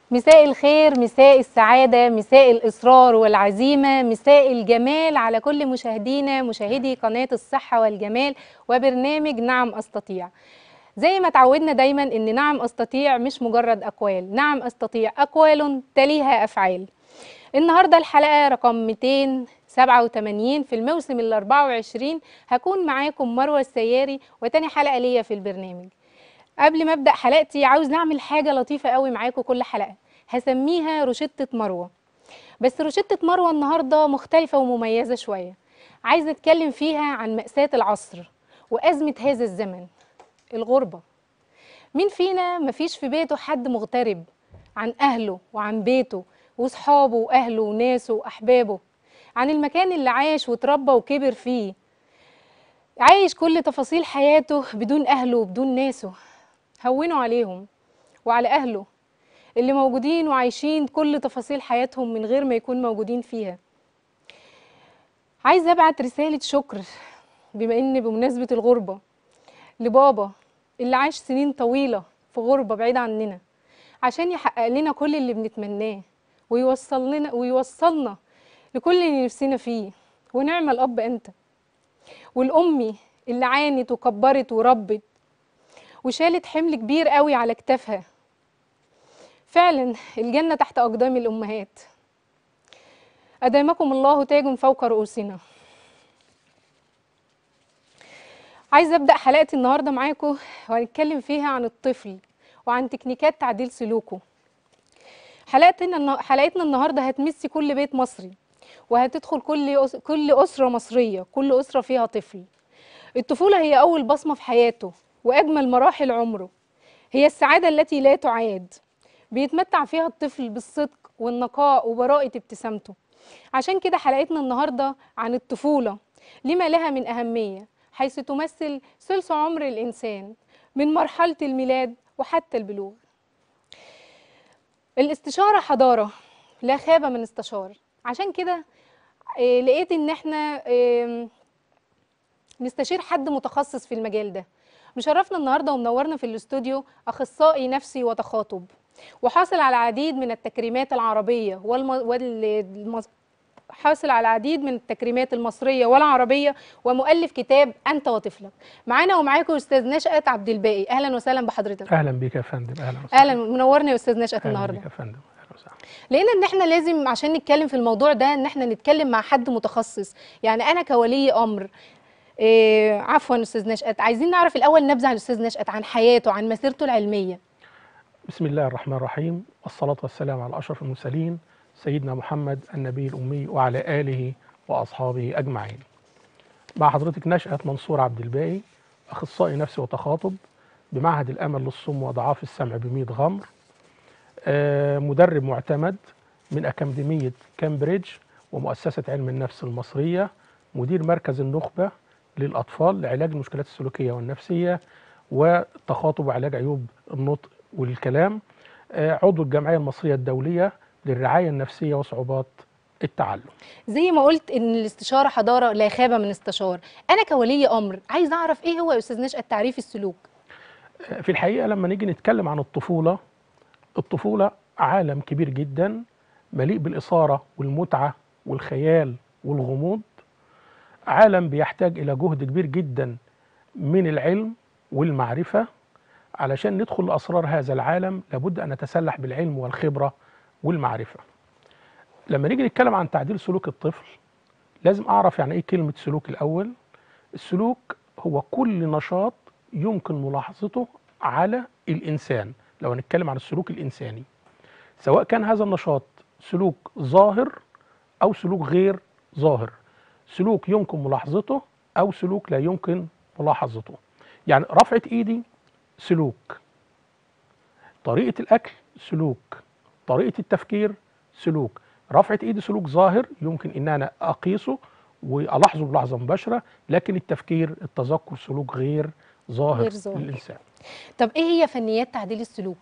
مساء الخير، مساء السعادة، مساء الإصرار والعزيمة، مساء الجمال على كل مشاهدينا مشاهدي قناة الصحة والجمال وبرنامج نعم أستطيع. زي ما تعودنا دايما إن نعم أستطيع مش مجرد أقوال، نعم أستطيع أقوال تليها أفعال. النهاردة الحلقة رقم 287 في الموسم ال 24. هكون معاكم مروة السياري وتاني حلقة ليا في البرنامج. قبل ما ابدا حلقتي عاوز نعمل حاجه لطيفه قوي معاكم كل حلقه، هسميها روشتة مروه. بس روشتة مروه النهارده مختلفه ومميزه شويه. عايزه اتكلم فيها عن مأساة العصر وأزمة هذا الزمن، الغربه. مين فينا مفيش في بيته حد مغترب عن اهله وعن بيته وصحابه واهله وناسه واحبابه، عن المكان اللي عاش وتربى وكبر فيه، عايش كل تفاصيل حياته بدون اهله وبدون ناسه. هونوا عليهم وعلى أهله اللي موجودين وعايشين كل تفاصيل حياتهم من غير ما يكون موجودين فيها. عايزة أبعت رسالة شكر بما إن بمناسبة الغربة لبابا اللي عاش سنين طويلة في غربة بعيد عننا عشان يحقق لنا كل اللي بنتمناه ويوصلنا لكل اللي نفسنا فيه. ونعم الأب أنت. والأمي اللي عانت وكبرت وربت وشالت حمل كبير قوي على كتافها. فعلا الجنة تحت أقدام الأمهات. أدامكم الله تاج فوق رؤوسنا. عايزة أبدأ حلقتي النهاردة معاكم وهنتكلم فيها عن الطفل وعن تكنيكات تعديل سلوكه. حلقتنا النهاردة هتمس كل بيت مصري وهتدخل كل أسرة مصرية، كل أسرة فيها طفل. الطفولة هي أول بصمة في حياته وأجمل مراحل عمره، هي السعادة التي لا تعاد. بيتمتع فيها الطفل بالصدق والنقاء وبراءة ابتسامته. عشان كده حلقتنا النهاردة عن الطفولة، لما لها من أهمية، حيث تمثل ثلث عمر الإنسان من مرحلة الميلاد وحتى البلوغ. الاستشارة حضارة، لا خاب من استشار. عشان كده لقيت إن احنا نستشير حد متخصص في المجال ده. مشرفنا النهارده ومنورنا في الاستوديو اخصائي نفسي وتخاطب، وحاصل على العديد من التكريمات العربيه حاصل على العديد من التكريمات المصريه والعربيه، ومؤلف كتاب انت وطفلك. معانا ومعاكم استاذ نشأت عبد الباقي. اهلا وسهلا بحضرتك. اهلا بك يا فندم. اهلا وسهلا. اهلا، منورنا يا استاذ نشأت اهلا النهارده. بك يا فندم. اهلا وسهلا. لقينا ان احنا لازم عشان نتكلم في الموضوع ده ان احنا نتكلم مع حد متخصص. يعني انا كولي امر، عفوا استاذ نشأت، عايزين نعرف الاول نبذه عن الاستاذ نشأت، عن حياته، عن مسيرته العلميه. بسم الله الرحمن الرحيم، والصلاة والسلام على أشرف المرسلين سيدنا محمد النبي الأمي وعلى آله وأصحابه أجمعين. مع حضرتك نشأت منصور عبد الباقي، أخصائي نفسي وتخاطب بمعهد الأمل للصم وضعاف السمع بميت غمر، مدرب معتمد من أكاديمية كامبريدج ومؤسسة علم النفس المصرية، مدير مركز النخبة للأطفال لعلاج المشكلات السلوكية والنفسية والتخاطب وعلاج عيوب النطق والكلام، عضو الجمعية المصرية الدولية للرعاية النفسية وصعوبات التعلم. زي ما قلت ان الاستشاره حضاره لا خاب من استشار. انا كولي امر عايز اعرف ايه هو يا استاذ نشأت تعريف السلوك. في الحقيقة لما نيجي نتكلم عن الطفولة، الطفولة عالم كبير جدا مليء بالإثارة والمتعة والخيال والغموض، عالم بيحتاج إلى جهد كبير جدا من العلم والمعرفة. علشان ندخل لأسرار هذا العالم لابد أن نتسلح بالعلم والخبرة والمعرفة. لما نيجي نتكلم عن تعديل سلوك الطفل لازم أعرف يعني إيه كلمة سلوك الأول. السلوك هو كل نشاط يمكن ملاحظته على الإنسان. لو هنتكلم عن السلوك الإنساني، سواء كان هذا النشاط سلوك ظاهر أو سلوك غير ظاهر، سلوك يمكن ملاحظته أو سلوك لا يمكن ملاحظته. يعني رفعة إيدي سلوك، طريقة الأكل سلوك، طريقة التفكير سلوك. رفعة إيدي سلوك ظاهر يمكن إن أنا أقيسه وألاحظه بلحظة مباشرة، لكن التفكير التذكر سلوك غير ظاهر للإنسان. طب إيه هي فنيات تعديل السلوك؟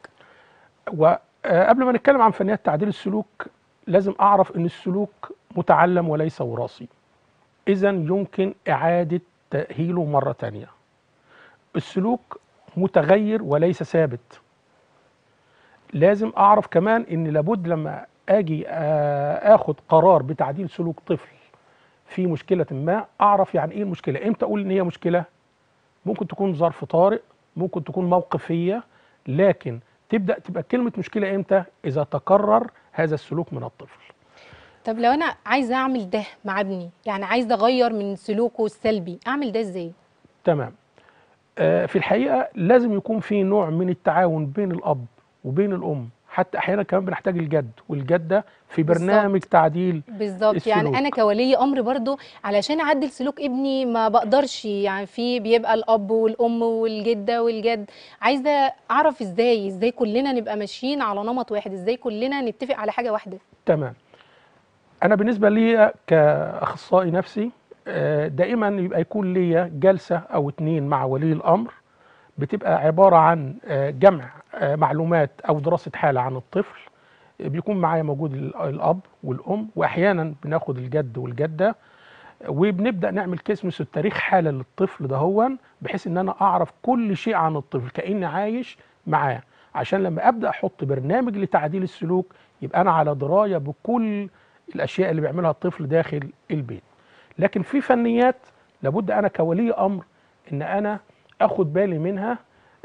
وقبل ما نتكلم عن فنيات تعديل السلوك لازم أعرف أن السلوك متعلم وليس وراثي، إذن يمكن إعادة تأهيله مرة تانية. السلوك متغير وليس ثابت، لازم اعرف كمان ان لابد لما اجي اخد قرار بتعديل سلوك طفل في مشكله ما، اعرف يعني ايه المشكله. امتى اقول ان هي مشكله؟ ممكن تكون ظرف طارئ، ممكن تكون موقفيه، لكن تبقى كلمه مشكله امتى؟ اذا تكرر هذا السلوك من الطفل. طب لو انا عايزه اعمل ده مع ابني، يعني عايزه اغير من سلوكه السلبي، اعمل ده ازاي؟ تمام. في الحقيقه لازم يكون في نوع من التعاون بين الاب وبين الام، حتى احيانا كمان بنحتاج الجد والجده في برنامج بالظبط. تعديل بالظبط، يعني انا السلوك. كولي امر برضو علشان اعدل سلوك ابني ما بقدرش، يعني في بيبقى الاب والام والجده والجد. عايزه اعرف ازاي كلنا نبقى ماشيين على نمط واحد، ازاي كلنا نتفق على حاجه واحده. تمام. انا بالنسبه لي كاخصائي نفسي، دائما يبقى يكون ليا جلسه او اتنين مع ولي الامر، بتبقى عباره عن جمع معلومات او دراسه حاله عن الطفل. بيكون معايا موجود الاب والام، واحيانا بناخد الجد والجده، وبنبدا نعمل كيس تاريخ حاله للطفل دهون، بحيث ان انا اعرف كل شيء عن الطفل كاني عايش معاه، عشان لما ابدا احط برنامج لتعديل السلوك يبقى انا على درايه بكل الاشياء اللي بيعملها الطفل داخل البيت. لكن في فنيات لابد انا كولي امر ان انا اخد بالي منها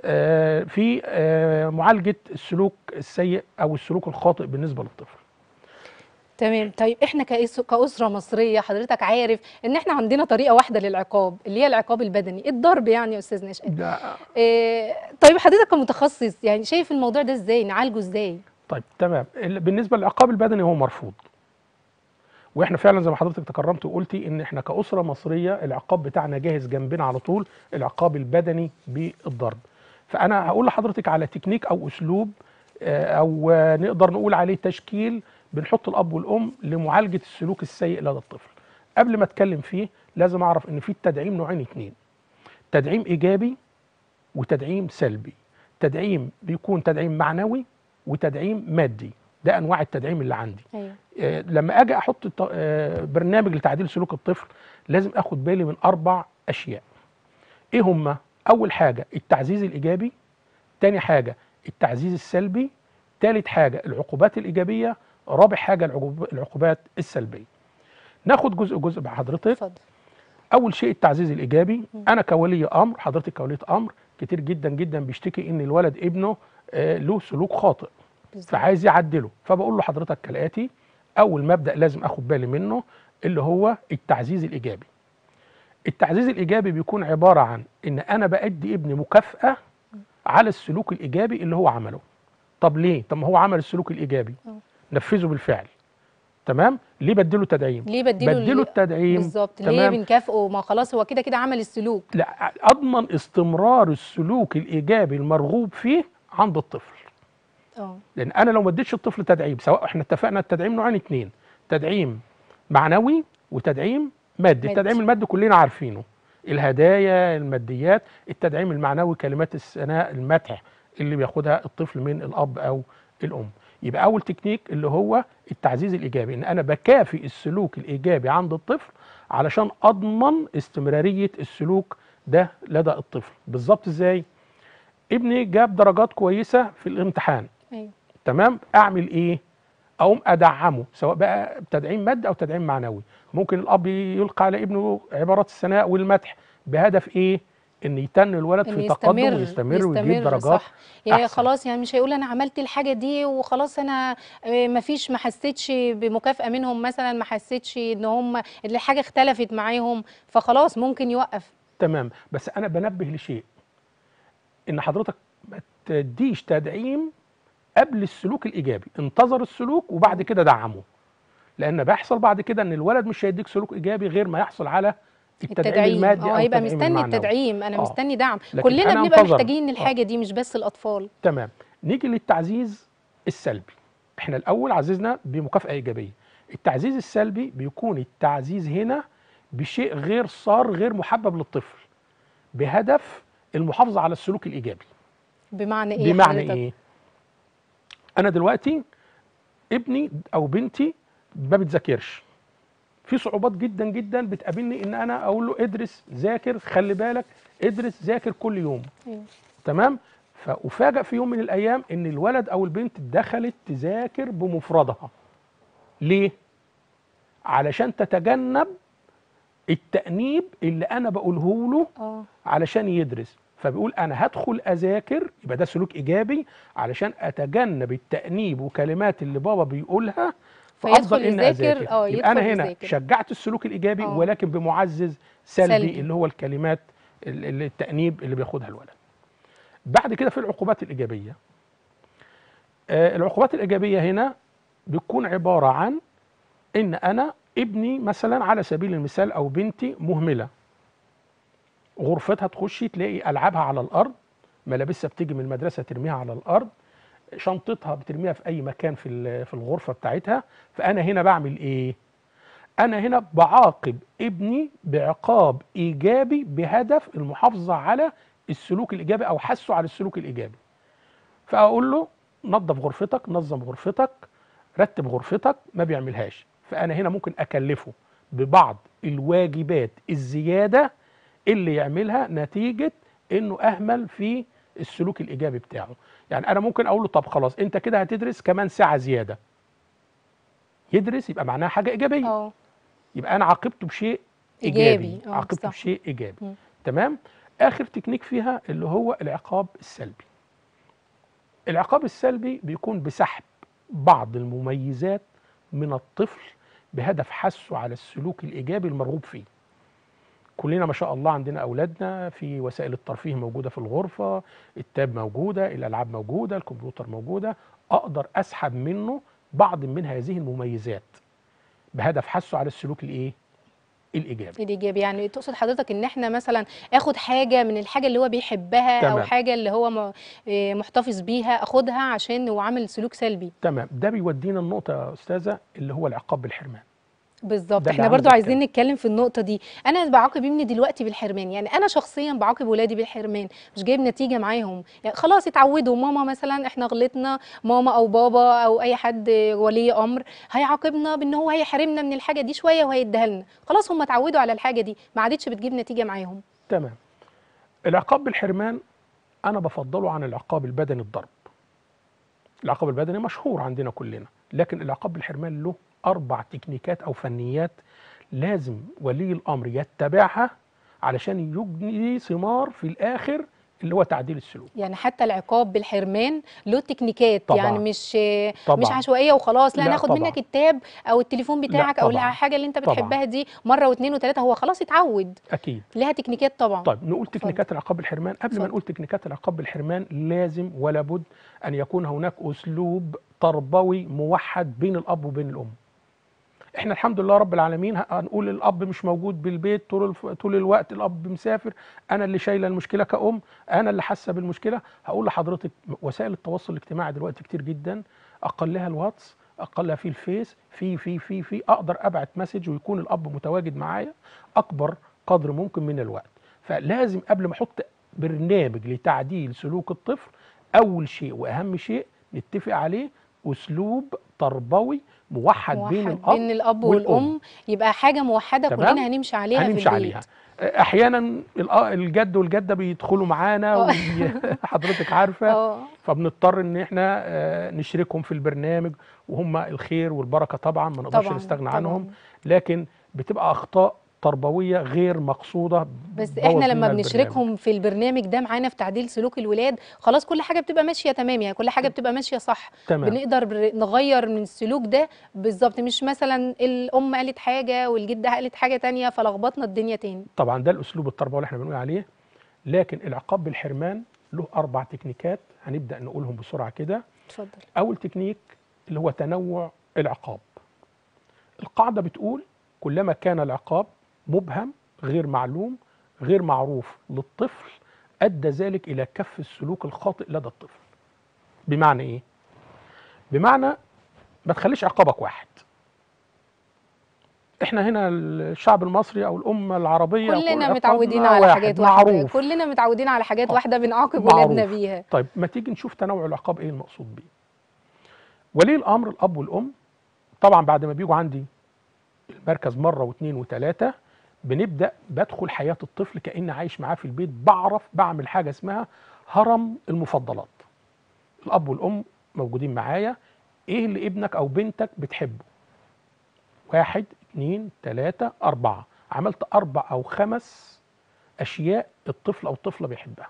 في معالجه السلوك السيء او السلوك الخاطئ بالنسبه للطفل. تمام. طيب احنا كأسرة مصرية، حضرتك عارف ان احنا عندنا طريقة واحدة للعقاب، اللي هي العقاب البدني، الضرب يعني يا استاذ نشأت. ده طيب حضرتك كمتخصص يعني شايف الموضوع ده ازاي نعالجه ازاي؟ طيب تمام. بالنسبه للعقاب البدني هو مرفوض، واحنا فعلا زي ما حضرتك تكرمت وقلتي ان احنا كأسرة مصرية العقاب بتاعنا جاهز جنبنا على طول، العقاب البدني بالضرب. فانا هقول لحضرتك على تكنيك او اسلوب او نقدر نقول عليه تشكيل بنحط الاب والام لمعالجة السلوك السيء لدى الطفل. قبل ما اتكلم فيه لازم اعرف ان في التدعيم نوعين اتنين: تدعيم ايجابي وتدعيم سلبي. تدعيم بيكون تدعيم معنوي وتدعيم مادي، ده انواع التدعيم اللي عندي. ايوه. لما اجي احط برنامج لتعديل سلوك الطفل لازم اخد بالي من 4 اشياء. ايه هما؟ اول حاجه التعزيز الايجابي، تاني حاجه التعزيز السلبي، تالت حاجه العقوبات الايجابيه، رابع حاجه العقوبات السلبيه. ناخد جزء مع حضرتك. اتفضل. اول شيء التعزيز الايجابي. انا كولي امر، حضرتك كولية امر، كتير جدا جدا بيشتكي ان الولد ابنه له سلوك خاطئ بالظبط. فعايز يعدله. فبقول له حضرتك كالاتي: اول مبدأ لازم اخد بالي منه اللي هو التعزيز الايجابي. التعزيز الايجابي بيكون عبارة عن ان انا بأدي ابني مكافأة على السلوك الايجابي اللي هو عمله. طب ليه؟ طب ما هو عمل السلوك الايجابي، نفذه بالفعل، تمام؟ ليه بديله تدعيم؟ ليه بديله التدعيم، بالظبط، ليه تمام؟ بنكافئه؟ ما خلاص هو كده كده عمل السلوك. لا، اضمن استمرار السلوك الايجابي المرغوب فيه عند الطفل. لان انا لو ما اديتش الطفل تدعيم، سواء احنا اتفقنا التدعيم نوعين اتنين: تدعيم معنوي وتدعيم مادي. التدعيم المادي كلنا عارفينه، الهدايا، الماديات. التدعيم المعنوي كلمات الثناء، المدح اللي بياخدها الطفل من الاب او الام. يبقى اول تكنيك اللي هو التعزيز الايجابي، ان انا بكافئ السلوك الايجابي عند الطفل علشان اضمن استمراريه السلوك ده لدى الطفل. بالظبط ازاي؟ ابني جاب درجات كويسه في الامتحان، ايوه. تمام، اعمل ايه؟ اقوم ادعمه، سواء بقى بتدعيم مادي او تدعيم معنوي. ممكن الاب يلقى على ابنه عبارات الثناء والمدح بهدف ايه؟ ان يتن الولد ان في تقدم ويستمر ويجيب درجات صح. يعني احسن. خلاص، يعني مش هيقول انا عملت الحاجه دي وخلاص، انا ما حسيتش بمكافاه منهم مثلا، ما حسيتش ان هم الحاجه اختلفت معاهم، فخلاص ممكن يوقف. تمام. بس انا بنبه لشيء، ان حضرتك ما تديش تدعيم قبل السلوك الايجابي، انتظر السلوك وبعد كده دعمه. لان بيحصل بعد كده ان الولد مش هيديك سلوك ايجابي غير ما يحصل على التدعيم المادي او هيبقى التدعيم مستني المعنوي. التدعيم، انا مستني دعم. لكن كلنا انا بنبقى انتظر. محتاجين الحاجه دي، مش بس الاطفال. تمام. نيجي للتعزيز السلبي. احنا الاول عززنا بمكافاه ايجابيه. التعزيز السلبي بيكون التعزيز هنا بشيء غير صار، غير محبب للطفل، بهدف المحافظه على السلوك الايجابي. بمعنى ايه بمعنى حضرتك؟ ايه؟ انا دلوقتي ابني او بنتي ما بتذاكرش، في صعوبات جدا جدا بتقابلني ان انا اقول له ادرس ذاكر، خلي بالك ادرس ذاكر كل يوم. ايوه. تمام. فأفاجأ في يوم من الأيام إن الولد أو البنت دخلت تذاكر بمفردها. ليه؟ علشان تتجنب التأنيب اللي أنا بقوله له علشان يدرس. فبيقول أنا هدخل أذاكر، يبقى ده سلوك إيجابي، علشان أتجنب التأنيب وكلمات اللي بابا بيقولها، فأفضل إن أذاكر. يبقى أنا هنا شجعت السلوك الإيجابي ولكن بمعزز سلبي اللي هو الكلمات التأنيب اللي بياخدها الولد. بعد كده في العقوبات الإيجابية. العقوبات الإيجابية هنا بتكون عبارة عن إن أنا ابني مثلا على سبيل المثال أو بنتي مهملة، غرفتها تخشي تلاقي ألعابها على الأرض، ملابسها بتيجي من المدرسة ترميها على الأرض، شنطتها بترميها في أي مكان في الغرفة بتاعتها. فأنا هنا بعمل إيه؟ أنا هنا بعاقب ابني بعقاب إيجابي بهدف المحافظة على السلوك الإيجابي أو حثه على السلوك الإيجابي. فأقول له نظف غرفتك، نظم غرفتك، رتب غرفتك، ما بيعملهاش. فأنا هنا ممكن أكلفه ببعض الواجبات الزيادة اللي يعملها نتيجة إنه أهمل في السلوك الإيجابي بتاعه. يعني أنا ممكن أقول له طب خلاص أنت كده هتدرس كمان ساعة زيادة. يدرس يبقى معناها حاجة إيجابية. يبقى أنا عاقبته بشيء إيجابي. عاقبته بشيء إيجابي. تمام؟ آخر تكنيك فيها اللي هو العقاب السلبي. العقاب السلبي بيكون بسحب بعض المميزات من الطفل بهدف حثه على السلوك الإيجابي المرغوب فيه. كلنا ما شاء الله عندنا أولادنا في وسائل الترفيه موجودة في الغرفة، التاب موجودة، الألعاب موجودة، الكمبيوتر موجودة. أقدر أسحب منه بعض من هذه المميزات بهدف حثه على السلوك الإيجابي. يعني تقصد حضرتك ان احنا مثلا اخد حاجه من الحاجه اللي هو بيحبها او حاجه اللي هو محتفظ بيها اخدها عشان هو عامل سلوك سلبي. تمام. ده بيودينا النقطه يا استاذه اللي هو العقاب بالحرمان. بالظبط، احنا برضو عايزين نتكلم في النقطه دي. انا بعاقب ابني دلوقتي بالحرمان، يعني انا شخصيا بعاقب ولادي بالحرمان، مش جايب نتيجه معاهم. يعني خلاص اتعودوا، ماما مثلا احنا غلطنا، ماما او بابا او اي حد ولي امر هيعاقبنا بان هو هيحرمنا من الحاجه دي شويه وهيديها لنا. خلاص هم اتعودوا على الحاجه دي، ما عادتش بتجيب نتيجه معاهم. تمام. العقاب بالحرمان انا بفضله عن العقاب البدني الضرب. العقاب البدني مشهور عندنا كلنا، لكن العقاب بالحرمان له 4 تكنيكات أو فنيات لازم ولي الأمر يتبعها علشان يجني ثمار في الآخر اللي هو تعديل السلوك. يعني حتى العقاب بالحرمان له تكنيكات طبعًا. يعني مش عشوائيه وخلاص، لا ناخد منك التاب او التليفون بتاعك او الحاجه اللي انت بتحبها دي مره واثنين وثلاثه، هو خلاص اتعود. اكيد لها تكنيكات طبعا. طيب نقول تكنيكات العقاب بالحرمان. قبل ما نقول تكنيكات العقاب بالحرمان لازم ولا بد ان يكون هناك اسلوب تربوي موحد بين الاب وبين الام. احنا الحمد لله رب العالمين هنقول الاب مش موجود بالبيت طول الوقت، الاب مسافر، انا اللي شايله المشكله كأم، انا اللي حاسه بالمشكله. هقول لحضرتك وسائل التواصل الاجتماعي دلوقتي كتير جدا، اقلها الواتس، اقلها في الفيس، في اقدر ابعت مسج ويكون الاب متواجد معايا اكبر قدر ممكن من الوقت. فلازم قبل ما احط برنامج لتعديل سلوك الطفل، اول شيء واهم شيء نتفق عليه اسلوب تربوي موحد بين الاب والام، يبقى حاجه موحده كلنا هنمشي عليها في البيت. احيانا الجد والجده بيدخلوا معانا وحضرتك عارفه، فبنضطر ان احنا نشركهم في البرنامج، وهم الخير والبركه طبعا ما نقدرش نستغنى عنهم، لكن بتبقى اخطاء تربويه غير مقصوده. بس احنا لما بنشركهم في البرنامج ده معانا في تعديل سلوك الولاد، خلاص كل حاجه بتبقى ماشيه تمام، يعني كل حاجه بتبقى ماشيه صح. تمام. بنقدر نغير من السلوك ده بالظبط، مش مثلا الام قالت حاجه والجده قالت حاجه تانية فلخبطنا الدنيا تاني. طبعا ده الاسلوب التربوي اللي احنا بنقول عليه. لكن العقاب بالحرمان له 4 تكنيكات هنبدا نقولهم بسرعه كده. اتفضل. اول تكنيك اللي هو تنوع العقاب. القاعده بتقول كلما كان العقاب مبهم، غير معلوم، غير معروف للطفل، أدى ذلك إلى كف السلوك الخاطئ لدى الطفل. بمعنى إيه؟ بمعنى ما تخليش عقابك واحد. إحنا هنا الشعب المصري أو الأمة العربية كلنا متعودين على حاجات واحدة، كلنا متعودين على حاجات واحدة بنعاقب ولادنا بيها. طيب ما تيجي نشوف تنوع العقاب إيه المقصود بيه. ولي الأمر الأب والأم طبعا بعد ما بيجوا عندي المركز مرة واثنين وثلاثة بدخل حياة الطفل كأني عايش معاه في البيت، بعمل حاجة اسمها هرم المفضلات. الاب والام موجودين معايا، ايه اللي ابنك او بنتك بتحبه؟ 1 2 3 4، عملت 4 أو 5 أشياء الطفل أو الطفلة بيحبها.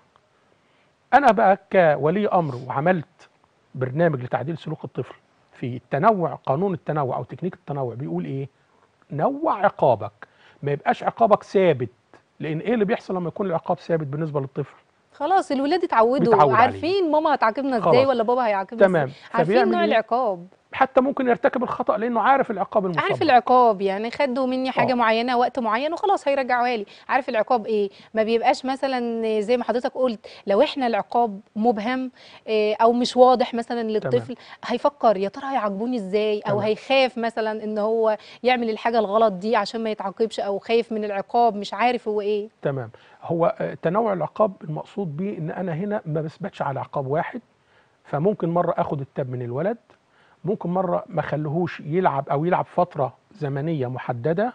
أنا بقى كولي أمر وعملت برنامج لتعديل سلوك الطفل في التنوع. قانون التنوع أو تكنيك التنوع بيقول إيه؟ نوع عقابك، ما يبقاش عقابك ثابت. لأن إيه اللي بيحصل لما يكون العقاب ثابت بالنسبة للطفل؟ خلاص الولاد اتعودوا، بيتعود عليه. عارفين ماما هتعاقبنا ازاي خلاص ولا بابا هيعاقبنا ازاي، تمام، عارفين فبيعمل نوع إيه؟ العقاب. حتى ممكن يرتكب الخطأ لأنه عارف العقاب عارف المسبق. العقاب، يعني خدوا مني حاجه اه معينه وقت معين وخلاص هيرجعوها لي، عارف العقاب ايه. ما بيبقاش مثلا زي ما حضرتك قلت، لو احنا العقاب مبهم او مش واضح مثلا تمام للطفل، هيفكر يا ترى هيعاقبوني ازاي، او تمام هيخاف مثلا ان هو يعمل الحاجه الغلط دي عشان ما يتعاقبش، او خايف من العقاب مش عارف هو ايه. تمام. هو تنوع العقاب المقصود بيه ان انا هنا ما بثبتش على عقاب واحد. فممكن مره اخد التاب من الولد، ممكن مره ما اخليهوش يلعب او يلعب فتره زمنيه محدده،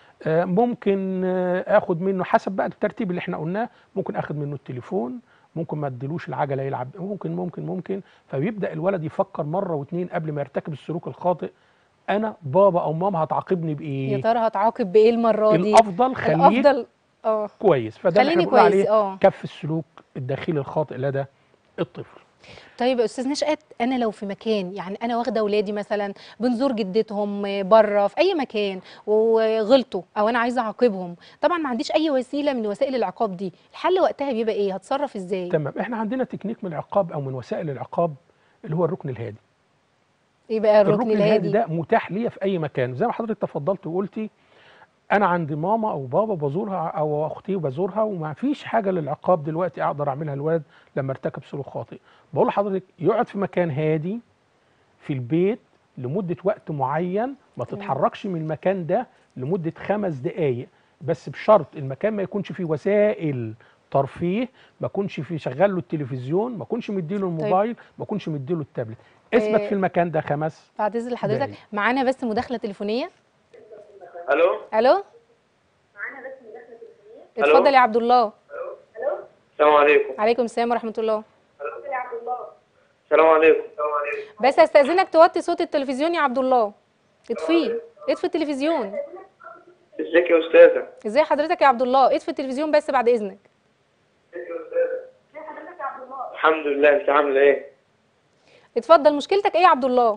ممكن اخد منه حسب بقى الترتيب اللي احنا قلناه. ممكن اخد منه التليفون، ممكن ما اديلوش العجله يلعب، ممكن. فبيبدا الولد يفكر مره واثنين قبل ما يرتكب السلوك الخاطئ. انا بابا او ماما هتعاقبني يا بايه؟ ترى هتعاقب بايه المره دي. الافضل خليك الافضل اه كويس. فده اللي احنا خليني بنقول كويس عليه اه. كف السلوك الداخلي الخاطئ لدى الطفل. طيب يا استاذ نشأت، انا لو في مكان، يعني انا واخده اولادي مثلا بنزور جدتهم بره في اي مكان وغلطوا، او انا عايزه اعاقبهم، طبعا ما عنديش اي وسيله من وسائل العقاب دي، الحل وقتها بيبقى ايه؟ هتصرف ازاي؟ تمام، احنا عندنا تكنيك من العقاب او من وسائل العقاب اللي هو الركن الهادي. ايه بقى الركن الركن الهادي الهادي؟ ده متاح ليا في اي مكان، زي ما حضرتك تفضلت وقلتي. انا عندي ماما او بابا بزورها او اختي بزورها، وما فيش حاجه للعقاب دلوقتي اقدر اعملها الولد لما ارتكب سلوك خاطئ. بقول لحضرتك يقعد في مكان هادي في البيت لمدة وقت معين، ما تمام. تتحركش من المكان ده لمدة 5 دقايق، بس بشرط المكان ما يكونش فيه وسائل ترفيه، ما يكونش فيه شغال له التلفزيون، ما يكونش مديله طيب الموبايل، ما يكونش مديله التابلت. اثبت في آه المكان ده 5 بعد اذن حضرتك دقايق. معانا بس مداخله تليفونيه. الو. الو، الو. اتفضل يا عبد الله. السلام عليكم. عليكم السلام ورحمه الله. السلام عليكم. بس استاذنك توطي صوت التلفزيون يا عبد الله، اطفيه، اطفي التلفزيون. ازيك يا استاذه؟ ازي حضرتك يا عبد الله؟ اطفي التلفزيون بس بعد اذنك. الحمد لله، انت عامله ايه؟ اتفضل، مشكلتك ايه يا عبد الله؟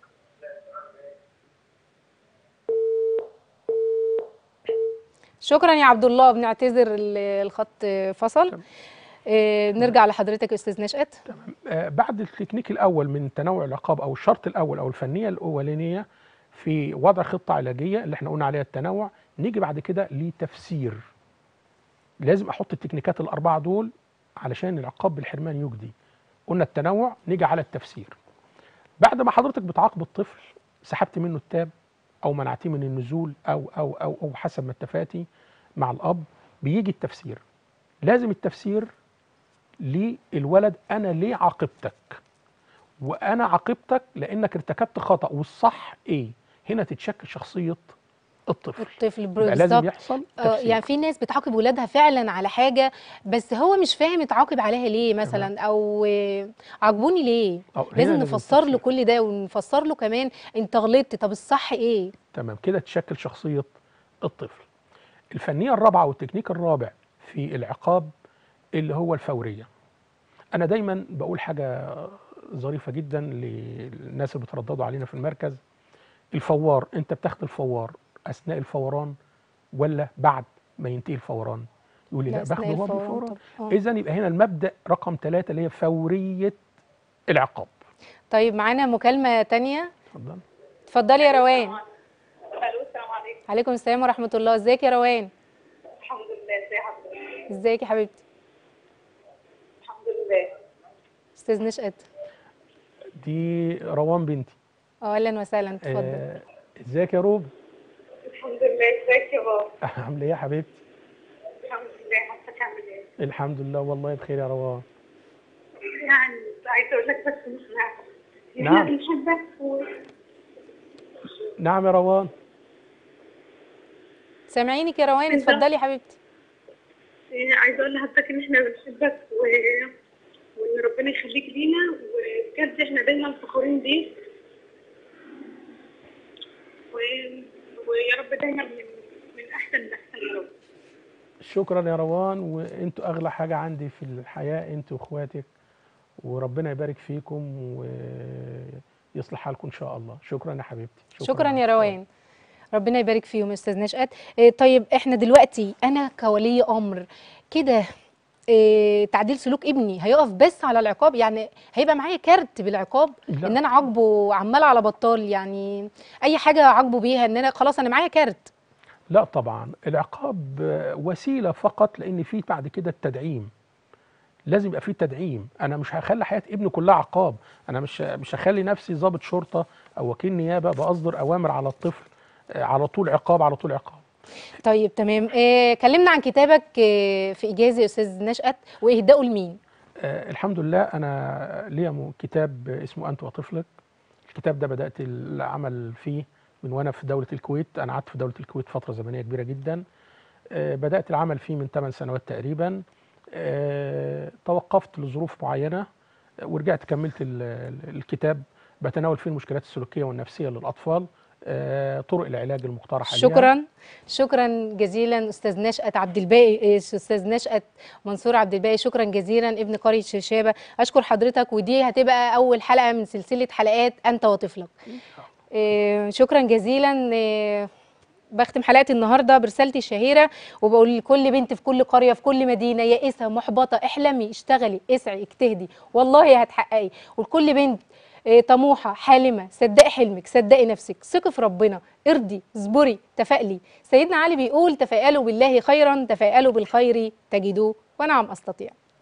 شكرا يا عبد الله، بنعتذر الخط فصل. نرجع لحضرتك يا استاذ نشأت. بعد التكنيك الاول من تنوع العقاب او الشرط الاول او الفنيه الاولانيه في وضع خطه علاجيه اللي احنا قلنا عليها التنوع، نيجي بعد كده لتفسير. لازم احط التكنيكات الاربعه دول علشان العقاب بالحرمان يجدي. قلنا التنوع، نيجي على التفسير. بعد ما حضرتك بتعاقب الطفل، سحبت منه التاب او منعتيه من النزول او حسب ما اتفقتي مع الاب، بيجي التفسير. لازم التفسير للولد، انا ليه عاقبتك؟ وانا عاقبتك لانك ارتكبت خطأ، والصح ايه؟ هنا تتشكل شخصية الطفل. الطفل يبقى لازم بالظبط. يحصل تفسير. يعني في ناس بتعاقب ولادها فعلا على حاجه، بس هو مش فاهم اتعاقب عليها ليه تمام. مثلا، او عاقبوني ليه. هنا لازم نفسر له تفسير. كل ده، ونفسر له كمان انت غلطت، طب الصح ايه. تمام، كده تشكل شخصية الطفل. الفنية الرابعة والتكنيك الرابع في العقاب اللي هو الفورية. أنا دايما بقول حاجة ظريفة جدا للناس اللي بترددوا علينا في المركز. الفوار، أنت بتاخد الفوار أثناء الفوران ولا بعد ما ينتهي الفوران؟ يقول لي لا، أثناء باخده هو الفوران بالفوران. طب إذا يبقى هنا المبدأ رقم 3 اللي هي فورية العقاب. طيب معانا مكالمه تانية. اتفضل. اتفضلي يا روان. الو، السلام عليكم. عليكم السلام ورحمه الله، ازيك يا روان؟ الحمد لله، ازي حضرتك؟ ازيك يا حبيبتي؟ الحمد لله. استاذ نشأت. دي روان بنتي. اهلا وسهلا، اتفضل. ازيك يا روب؟ الحمد لله، ازيك يا بابا؟ عامله ايه يا حبيبتي؟ الحمد لله، حضرتك عامل ايه؟ الحمد لله والله بخير يا روان. يعني عايزه اقول لك بس مش نعرف. نعم. احنا بنحبك نعم يا روان. سامعينك يا روان، اتفضلي يا حبيبتي. عايزه اقول لحضرتك ان احنا بنحبك دايما فخورين بيه ويا رب دايما من احسن لاحسن يا رب. شكرا يا روان، وانتوا اغلى حاجه عندي في الحياه، انتوا واخواتك، وربنا يبارك فيكم ويصلح حالكم ان شاء الله. شكرا يا حبيبتي. شكرا يا روان، ربنا يبارك فيهم يا استاذ نشأت. طيب احنا دلوقتي انا كولي امر كده، تعديل سلوك ابني هيقف بس على العقاب؟ يعني هيبقى معايا كارت بالعقاب لا. ان انا عاقبه عمال على بطال، يعني اي حاجه عاقبه بيها ان انا خلاص انا معايا كارت؟ لا طبعا، العقاب وسيله فقط، لان في بعد كده التدعيم. لازم يبقى في تدعيم. انا مش هخلي حياه ابني كلها عقاب، انا مش هخلي نفسي ضابط شرطه او وكيل نيابه باصدر اوامر على الطفل على طول عقاب على طول عقاب. طيب تمام. كلمنا عن كتابك في إجازة يا أستاذ نشأت، وإهدائه لمين؟ الحمد لله، أنا ليا كتاب اسمه أنت وطفلك. الكتاب ده بدأت العمل فيه من وأنا في دولة الكويت. أنا قعدت في دولة الكويت فترة زمنية كبيرة جدا. بدأت العمل فيه من 8 سنوات تقريبا. توقفت لظروف معينة ورجعت كملت الكتاب. بتناول فيه المشكلات السلوكية والنفسية للأطفال، طرق العلاج المقترحة ليها. شكرا جزيلا استاذ نشأت عبد الباقي، استاذ نشأت منصور عبد الباقي، شكرا جزيلا ابن قرية شرشابة. اشكر حضرتك، ودي هتبقى اول حلقة من سلسلة حلقات انت وطفلك. شكرا جزيلا. بختم حلقة النهاردة برسالتي الشهيرة، وبقول لكل بنت في كل قرية في كل مدينة يائسة محبطة: احلمي، اشتغلي، اسعي، اجتهدي، والله هتحققي. ولكل بنت طموحة حالمة: صدقي حلمك، صدقي نفسك، ثقي في ربنا، ارضي، اصبري، تفائلي. سيدنا علي بيقول: تفائلوا بالله خيرا، تفائلوا بالخير تجدوه، ونعم أستطيع.